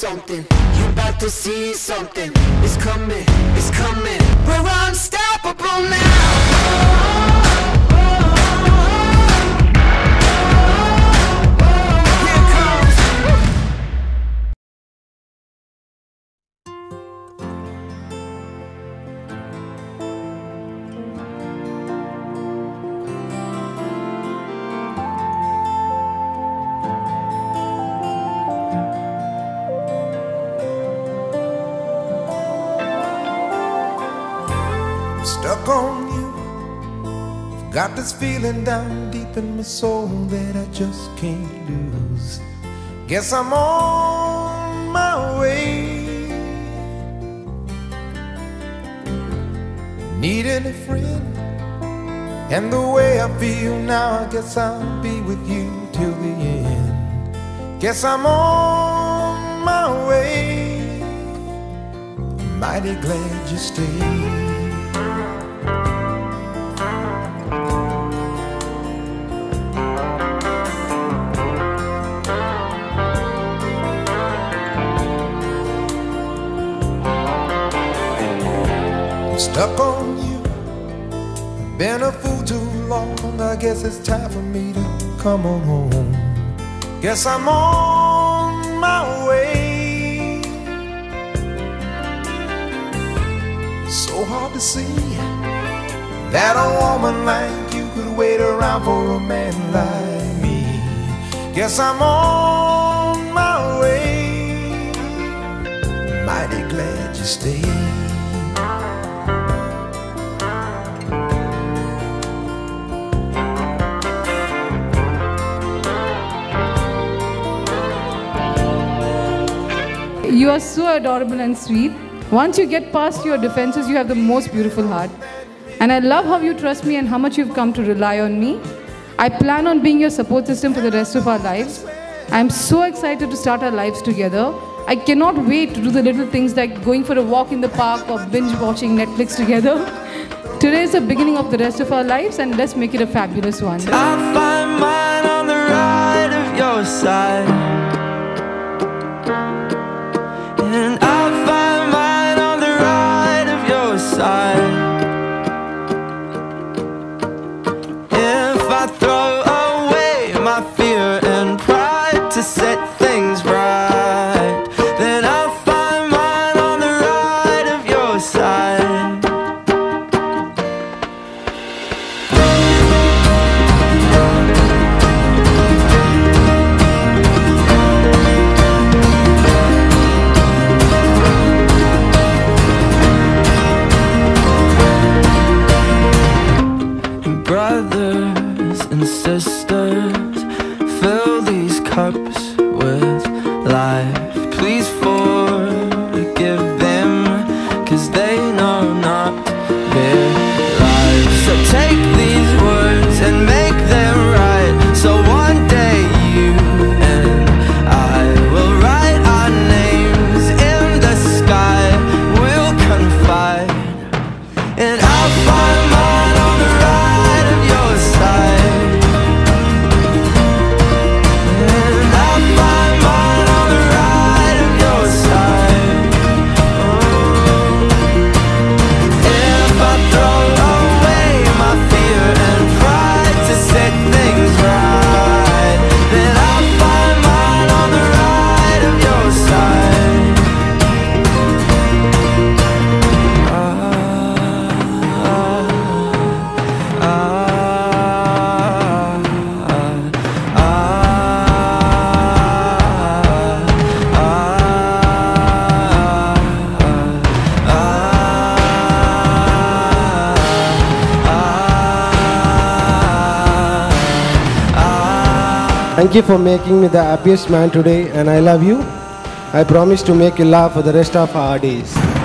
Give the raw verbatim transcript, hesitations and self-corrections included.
something. You about to see something. It's coming, it's coming. We're unstoppable now. Stuck on you. I've got this feeling down deep in my soul that I just can't lose. Guess I'm on my way. Needing a friend, and the way I feel now, I guess I'll be with you till the end. Guess I'm on my way. Mighty glad you stayed. Stuck on you, been a fool too long. I guess it's time for me to come on home. Guess I'm on my way. So hard to see that a woman like you could wait around for a man like me. Guess I'm on my way. Mighty glad you stayed. You are so adorable and sweet. Once you get past your defenses, you have the most beautiful heart. And I love how you trust me and how much you've come to rely on me. I plan on being your support system for the rest of our lives. I'm so excited to start our lives together. I cannot wait to do the little things like going for a walk in the park or binge watching Netflix together. Today is the beginning of the rest of our lives, and let's make it a fabulous one. I'll find mine on the right of your side. And I'll find mine on the right of your side. If I throw away my fear and pride to set things right, then I'll find mine on the right of your side. Brothers and sisters, fill these cups with life. Please forgive them, 'cause they know not their lives. So take these words and make them right, so one day you and I will write our names in the sky. We'll confide, and I'll find mine on the right of your side. And I'll find mine on the right of your side. Oh. If I throw away my fear and pride to set things right, then I'll find mine on the right of your side. Thank you for making me the happiest man today, and I love you. I promise to make you laugh for the rest of our days.